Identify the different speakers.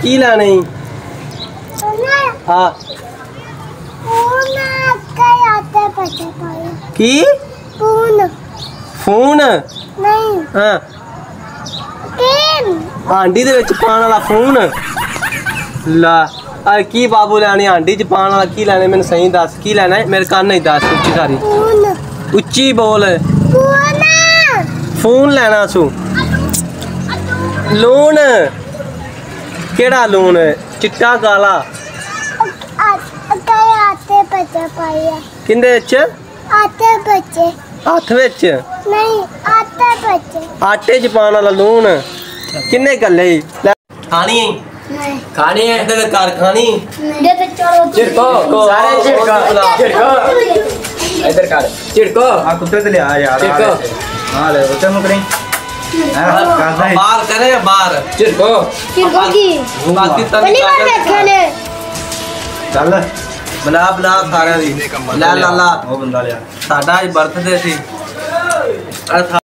Speaker 1: की लाने हाँ की फोन नहीं हाँ आंडी दे विच पाण वाला फोन ला की बाबू लैनी आंडी च पाण वाला की लैने मैंने सही दस की लैना है मेरे कान नहीं दस उच्ची सारी उच्ची बोल फोन लैना सू लोन केड़ा लोन चिट्टा काला किंदे विच हथ विच नहीं आटे च पाण वाला लोन किन्ने गल्ले खानी है खानी है इधर कार खानी चिड़को सारे चिड़को इधर कार चिड़को आ कुत्ते ते ले आ यार चिड़को हां ले कुत्ते मुकरी बाहर करे बाहर चिड़को की बाकी तनी खाने चल बना बना सारे दी ला ला ला ओ बंदा लिया साडा आज बर्थडे सी